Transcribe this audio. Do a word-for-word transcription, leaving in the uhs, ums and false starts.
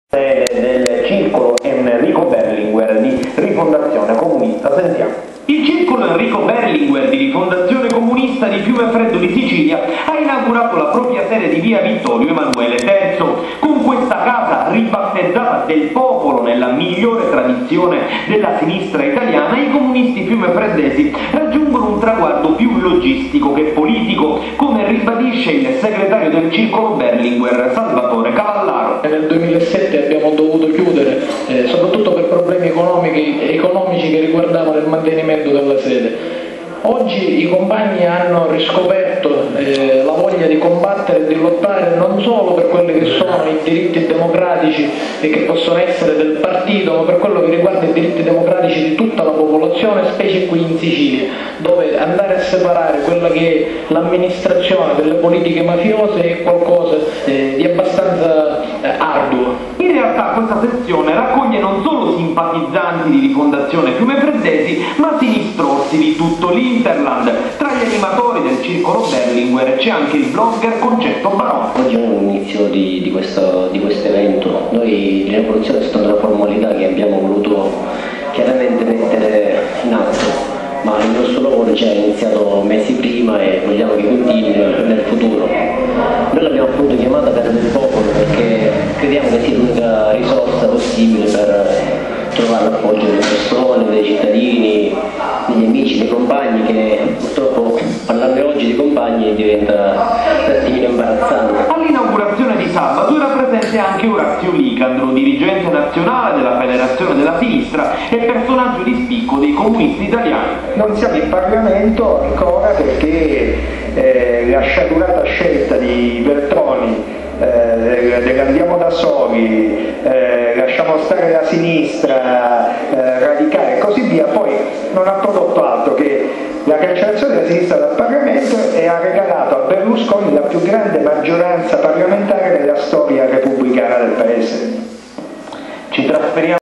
del circolo Enrico Berlinguer di Rifondazione Comunista. Sentiamo. Il circolo Enrico Berlinguer di Rifondazione Comunista di Fiumefreddo di Sicilia ha inaugurato la propria sede di via Vittorio Emanuele terzo. Con questa casa ribattezzata del popolo nella migliore tradizione della sinistra italiana, i comunisti fiumefreddesi raggiungono un traguardo più logistico che politico, come ribadisce il segretario del circolo Berlinguer Salvatore Cavallaro. Nel duemilasette abbiamo dovuto chiudere, eh, soprattutto per problemi economici, economici che riguardavano il mantenimento della sede. Oggi i compagni hanno riscoperto eh, la voglia di combattere e di lottare non solo per quelli che sono i diritti democratici e che possono essere del partito, ma per quello che riguarda i diritti democratici di tutta la popolazione, specie qui in Sicilia, dove andare a separare quella che è l'amministrazione delle politiche mafiose è qualcosa eh, di abbastanza eh, arduo. In realtà questa sezione raccoglie non solo simpatizzanti di Rifondazione Fiumefreddesi, ma sinistrorsi di tutto l'Interland. Tra gli animatori del circolo Berlinguer c'è anche il blogger Concetto Barone. Oggi è un inizio di, di, questo, di questo evento. Noi l'inaugurazione è stata una formalità che abbiamo voluto chiaramente mettere in atto, ma il nostro lavoro ci è iniziato mesi prima e vogliamo che continui nel futuro. Noi l'abbiamo appunto chiamata Casa del Popolo perché crediamo che sia l'unica risorsa possibile per trovare l'appoggio delle persone, dei cittadini, degli amici, dei compagni, che purtroppo parlarne oggi di compagni diventa un attimino imbarazzante. All'inaugurazione di sabato era presente anche Orazio Licandro, dirigente nazionale della Federazione della Sinistra e personaggio di spicco dei comunisti italiani. Non siamo in Parlamento ancora perché eh, la sciagurata scelta di Veltroni Eh, dell'andiamo da soli, eh, lasciamo stare la sinistra eh, radicale e così via, poi non ha prodotto altro che la cancellazione della sinistra dal Parlamento e ha regalato a Berlusconi la più grande maggioranza parlamentare della storia repubblicana del Paese. Ci trasferiamo